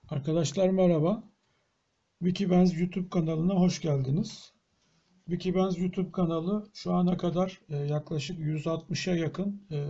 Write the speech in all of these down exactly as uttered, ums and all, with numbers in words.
Arkadaşlar merhaba. Wikibenz YouTube kanalına hoş geldiniz. Wikibenz YouTube kanalı şu ana kadar e, yaklaşık yüz altmışa yakın e,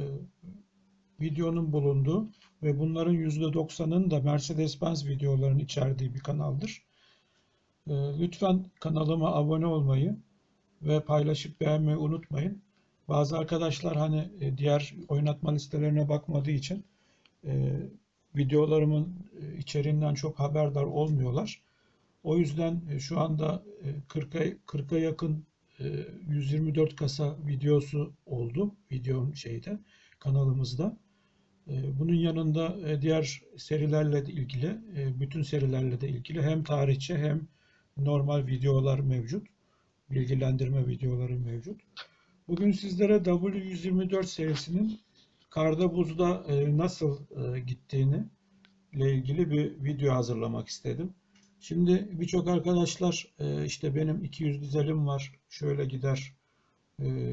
videonun bulunduğu ve bunların yüzde doksanının da Mercedes-Benz videolarının içerdiği bir kanaldır. E, lütfen kanalıma abone olmayı ve paylaşıp beğenmeyi unutmayın. Bazı arkadaşlar hani e, diğer oynatma listelerine bakmadığı için e, videolarımın e, içeriğinden çok haberdar olmuyorlar. O yüzden e, şu anda kırka kırka yakın e, yüz yirmi dört kasa videosu oldu videom şeyde kanalımızda. E, Bunun yanında e, diğer serilerle de ilgili, e, bütün serilerle de ilgili hem tarihçe hem normal videolar mevcut. Bilgilendirme videoları mevcut. Bugün sizlere W yüz yirmi dört serisinin karda buzda e, nasıl e, gittiğini ile ilgili bir video hazırlamak istedim. Şimdi birçok arkadaşlar e, işte benim iki yüz dizelim var, şöyle gider, e,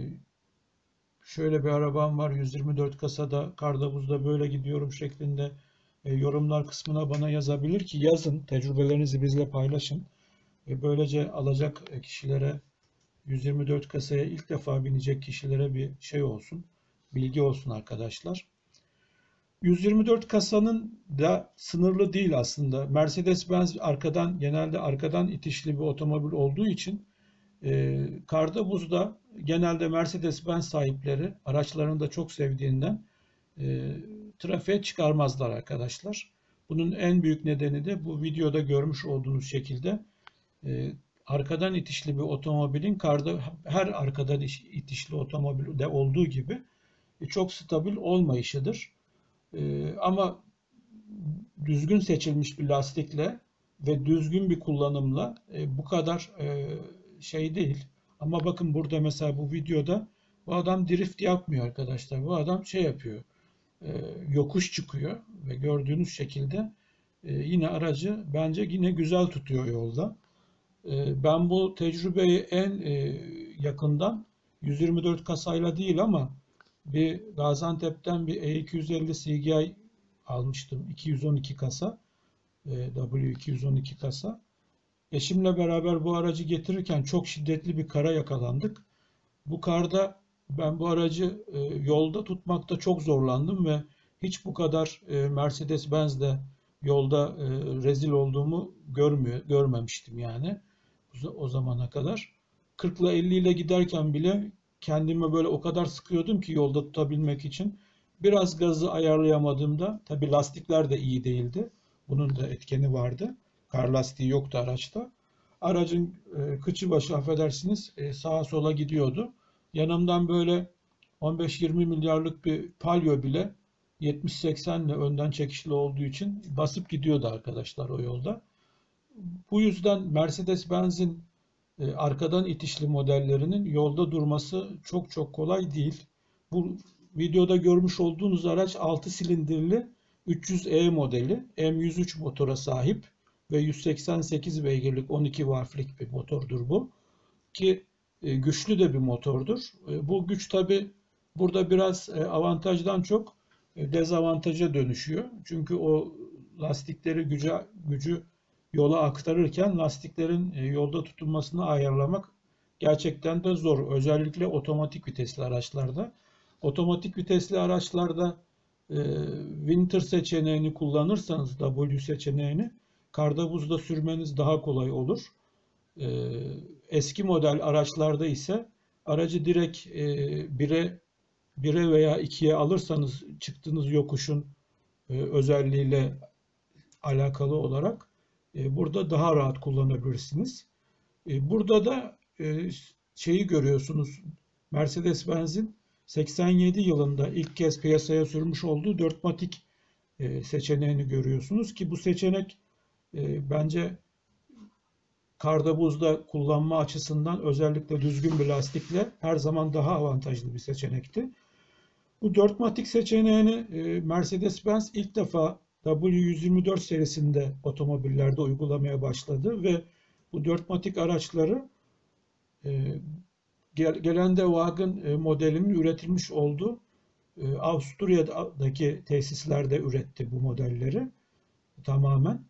şöyle bir arabam var, yüz yirmi dört kasada, karda buzda böyle gidiyorum şeklinde e, yorumlar kısmına bana yazabilir ki yazın, tecrübelerinizi bizle paylaşın. E, Böylece alacak kişilere, yüz yirmi dört kasaya ilk defa binecek kişilere bir şey olsun, bilgi olsun arkadaşlar. yüz yirmi dört kasanın da sınırlı değil aslında. Mercedes-Benz arkadan genelde arkadan itişli bir otomobil olduğu için e, karda buzda genelde Mercedes-Benz sahipleri araçlarını da çok sevdiğinden e, trafiğe çıkarmazlar arkadaşlar. Bunun en büyük nedeni de bu videoda görmüş olduğunuz şekilde e, arkadan itişli bir otomobilin karda her arkadan itişli otomobilde olduğu gibi e, çok stabil olmayışıdır. Ee, ama düzgün seçilmiş bir lastikle ve düzgün bir kullanımla e, bu kadar e, şey değil. Ama bakın burada mesela bu videoda bu adam drift yapmıyor arkadaşlar. Bu adam şey yapıyor. E, yokuş çıkıyor ve gördüğünüz şekilde e, yine aracı bence yine güzel tutuyor yolda. E, ben bu tecrübeyi en e, yakından yüz yirmi dört kasayla değil ama bir Gaziantep'ten bir E iki yüz elli C G I almıştım. iki yüz on iki kasa. W iki yüz on iki kasa. Eşimle beraber bu aracı getirirken çok şiddetli bir kara yakalandık. Bu karda ben bu aracı e, yolda tutmakta çok zorlandım ve hiç bu kadar e, Mercedes-Benz'de yolda e, rezil olduğumu görmüyor, görmemiştim yani o zamana kadar. kırk ile elli ile giderken bile kendimi böyle o kadar sıkıyordum ki yolda tutabilmek için. Biraz gazı ayarlayamadığımda, tabii lastikler de iyi değildi. Bunun da etkeni vardı. Kar lastiği yoktu araçta. Aracın e, kıçı başı affedersiniz e, sağa sola gidiyordu. Yanımdan böyle on beş yirmi milyarlık bir Palio bile yetmiş seksen ile önden çekişli olduğu için basıp gidiyordu arkadaşlar o yolda. Bu yüzden Mercedes-Benz'in e, arkadan itişli modellerinin yolda durması çok çok kolay değil. Bu videoda görmüş olduğunuz araç altı silindirli üç yüz E modeli M yüz üç motora sahip ve yüz seksen sekiz beygirlik on iki valflik bir motordur bu. Ki e, güçlü de bir motordur. E, bu güç tabi burada biraz e, avantajdan çok e, dezavantaja dönüşüyor. Çünkü o lastikleri gücü, gücü yola aktarırken lastiklerin e, yolda tutunmasını ayarlamak gerçekten de zor. Özellikle otomatik vitesli araçlarda. Otomatik vitesli araçlarda e, Winter seçeneğini kullanırsanız W seçeneğini karda buzda sürmeniz daha kolay olur. E, eski model araçlarda ise aracı direkt e, bire bire veya ikiye alırsanız çıktığınız yokuşun e, özelliğiyle alakalı olarak e, burada daha rahat kullanabilirsiniz. E, burada da e, şeyi görüyorsunuz. Mercedes-Benz'in seksen yedi yılında ilk kez piyasaya sürmüş olduğu dört matik e, seçeneğini görüyorsunuz ki bu seçenek e, bence karda buzda kullanma açısından özellikle düzgün bir lastikle her zaman daha avantajlı bir seçenekti. Bu dört matik seçeneğini e, Mercedes-Benz ilk defa W yüz yirmi dört serisinde otomobillerde uygulamaya başladı ve bu dört matik araçları e, Geländewagen e, modelinin üretilmiş olduğu e, Avusturya'daki tesislerde üretti bu modelleri tamamen.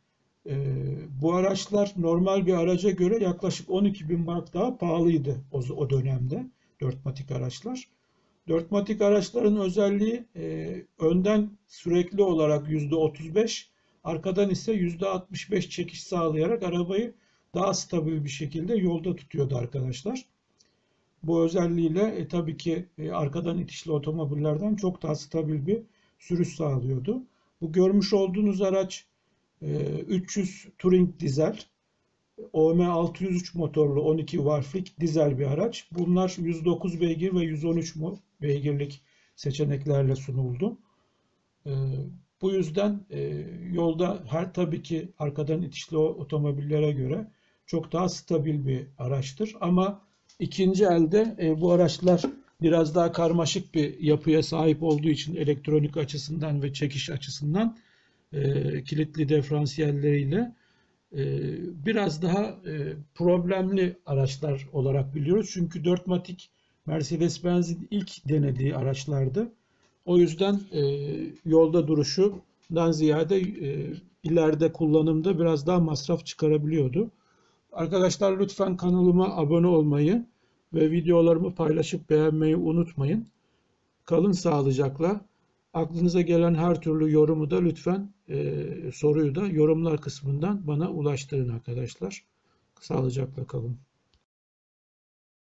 E, bu araçlar normal bir araca göre yaklaşık on iki bin mark daha pahalıydı o, o dönemde dörtmatik araçlar. Dörtmatik araçların özelliği e, önden sürekli olarak yüzde otuz beş, arkadan ise yüzde altmış beş çekiş sağlayarak arabayı daha stabil bir şekilde yolda tutuyordu arkadaşlar. Bu özelliğiyle e, tabii ki e, arkadan itişli otomobillerden çok daha stabil bir sürüş sağlıyordu. Bu görmüş olduğunuz araç e, üç yüz Touring dizel, O M altı yüz üç motorlu on iki valflik dizel bir araç. Bunlar yüz dokuz beygir ve yüz on üç beygirlik seçeneklerle sunuldu. E, bu yüzden e, yolda her tabii ki arkadan itişli otomobillere göre çok daha stabil bir araçtır. Ama ikinci elde e, bu araçlar biraz daha karmaşık bir yapıya sahip olduğu için elektronik açısından ve çekiş açısından e, kilitli diferansiyelleriyle e, biraz daha e, problemli araçlar olarak biliyoruz. Çünkü dörtmatik Mercedes-Benz'in ilk denediği araçlardı. O yüzden e, yolda duruşundan ziyade e, ileride kullanımda biraz daha masraf çıkarabiliyordu. Arkadaşlar lütfen kanalıma abone olmayı ve videolarımı paylaşıp beğenmeyi unutmayın. Kalın sağlıcakla. Aklınıza gelen her türlü yorumu da lütfen e, soruyu da yorumlar kısmından bana ulaştırın arkadaşlar. Sağlıcakla kalın.